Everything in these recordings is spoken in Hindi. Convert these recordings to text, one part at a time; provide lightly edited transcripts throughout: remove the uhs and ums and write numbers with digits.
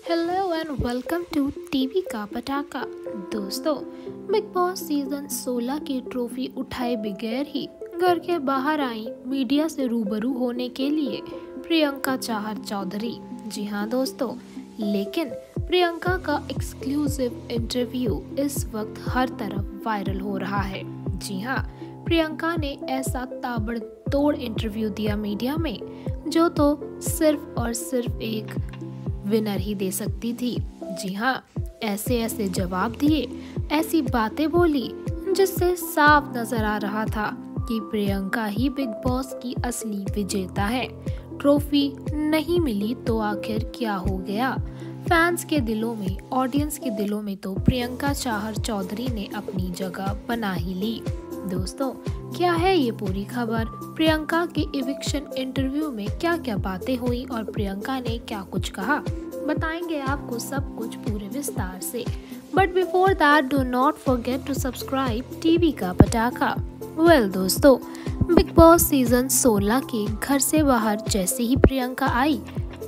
Hello and welcome to TV का पटाखा। दोस्तों, बिग बॉस सीजन 16 की ट्रॉफी उठाए बगैर ही घर के बाहर आई मीडिया से रूबरू होने के लिए प्रियंका चाहर चौधरी। जी हाँ दोस्तों, लेकिन प्रियंका का एक्सक्लूसिव इंटरव्यू इस वक्त हर तरफ वायरल हो रहा है। जी हाँ, प्रियंका ने ऐसा ताबड़तोड़ इंटरव्यू दिया मीडिया में जो तो सिर्फ और सिर्फ एक विनर ही दे सकती थी। जी हाँ, ऐसे ऐसे जवाब दिए, ऐसी बातें बोली जिससे साफ नजर आ रहा था कि प्रियंका ही बिग बॉस की असली विजेता है। ट्रॉफी नहीं मिली तो आखिर क्या हो गया? फैंस के दिलों में, ऑडियंस के दिलों में तो प्रियंका चाहर चौधरी ने अपनी जगह बना ही ली। दोस्तों, क्या है ये पूरी खबर? प्रियंका के इविक्शन इंटरव्यू में क्या क्या बातें हुई और प्रियंका ने क्या कुछ कहा, बताएंगे आपको सब कुछ पूरे विस्तार से। But before that, do not forget to subscribe TV का पटाखा। वेल दोस्तों, बिग बॉस सीजन 16 के घर से बाहर जैसे ही प्रियंका आई,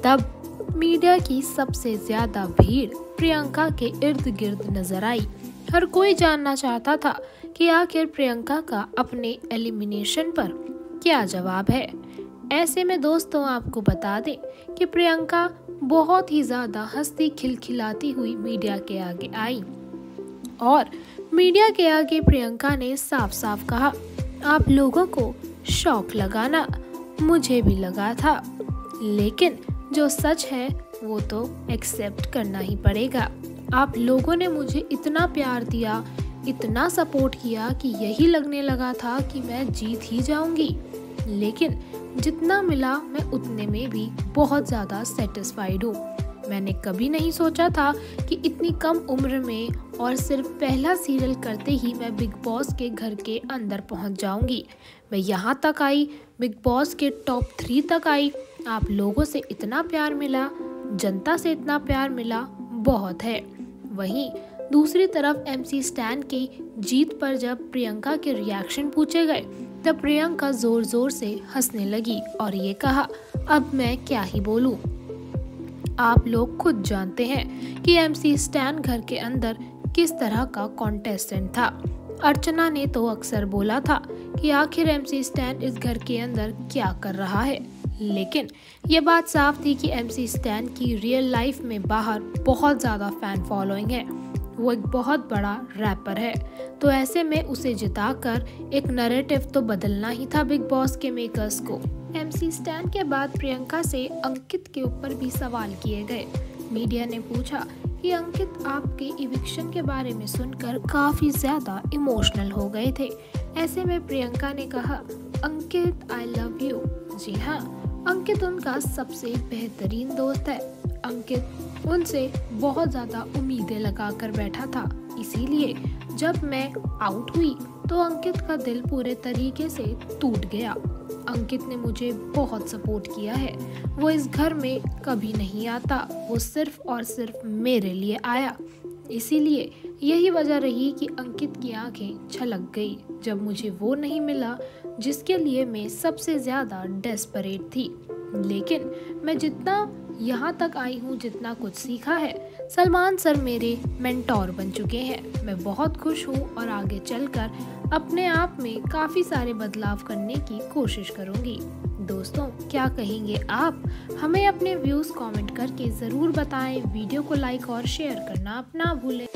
तब मीडिया की सबसे ज्यादा भीड़ प्रियंका के इर्द गिर्द नजर आई। हर कोई जानना चाहता था कि आखिर प्रियंका का अपने एलिमिनेशन पर क्या जवाब है। ऐसे में दोस्तों, आपको बता दें कि प्रियंका बहुत ही ज्यादा हंसती खिलखिलाती हुई मीडिया के आगे आई और मीडिया के आगे प्रियंका ने साफ साफ कहा, आप लोगों को शौक लगाना मुझे भी लगा था, लेकिन जो सच है वो तो एक्सेप्ट करना ही पड़ेगा। आप लोगों ने मुझे इतना प्यार दिया, इतना सपोर्ट किया कि यही लगने लगा था कि मैं जीत ही जाऊंगी, लेकिन जितना मिला मैं उतने में भी बहुत ज़्यादा सेटिस्फाइड हूँ। मैंने कभी नहीं सोचा था कि इतनी कम उम्र में और सिर्फ पहला सीरियल करते ही मैं बिग बॉस के घर के अंदर पहुँच जाऊंगी। मैं यहाँ तक आई, बिग बॉस के टॉप 3 तक आई। आप लोगों से इतना प्यार मिला, जनता से इतना प्यार मिला, बहुत है। वहीं दूसरी तरफ MC स्टैन की जीत पर जब प्रियंका के रिएक्शन पूछे गए, तब प्रियंका जोर जोर से हंसने लगी और ये कहा, अब मैं क्या ही बोलूं। आप लोग खुद जानते हैं कि MC स्टैन घर के अंदर किस तरह का कॉन्टेस्टेंट था। अर्चना ने तो अक्सर बोला था कि आखिर MC स्टैन इस घर के अंदर क्या कर रहा है, लेकिन ये बात साफ थी कि MC स्टैन की रियल लाइफ में बाहर बहुत ज़्यादा फैन फॉलोइंग है। वो एक बहुत बड़ा रैपर है, तो ऐसे में उसे जिताकर एक नैरेटिव तो बदलना ही था बिग बॉस के मेकर्स को। MC स्टैन के बाद प्रियंका से अंकित के ऊपर भी सवाल किए गए। मीडिया ने पूछा कि अंकित आपके इविक्शन के बारे में सुनकर काफ़ी ज़्यादा इमोशनल हो गए थे। ऐसे में प्रियंका ने कहा, अंकित आई लव यू। जी हाँ, अंकित उनका सबसे बेहतरीन दोस्त है। अंकित उनसे बहुत ज़्यादा उम्मीदें लगा कर बैठा था, इसीलिए जब मैं आउट हुई तो अंकित का दिल पूरे तरीके से टूट गया। अंकित ने मुझे बहुत सपोर्ट किया है। वो इस घर में कभी नहीं आता, वो सिर्फ और सिर्फ मेरे लिए आया। इसीलिए यही वजह रही कि अंकित की आंखें छलक गई जब मुझे वो नहीं मिला जिसके लिए मैं सबसे ज़्यादा डेस्परेट थी। लेकिन मैं जितना यहाँ तक आई हूँ, जितना कुछ सीखा है, सलमान सर मेरे मेंटोर बन चुके हैं। मैं बहुत खुश हूँ और आगे चलकर अपने आप में काफ़ी सारे बदलाव करने की कोशिश करूँगी। दोस्तों, क्या कहेंगे आप? हमें अपने व्यूज़ कमेंट करके ज़रूर बताएं। वीडियो को लाइक और शेयर करना अपना भूलें।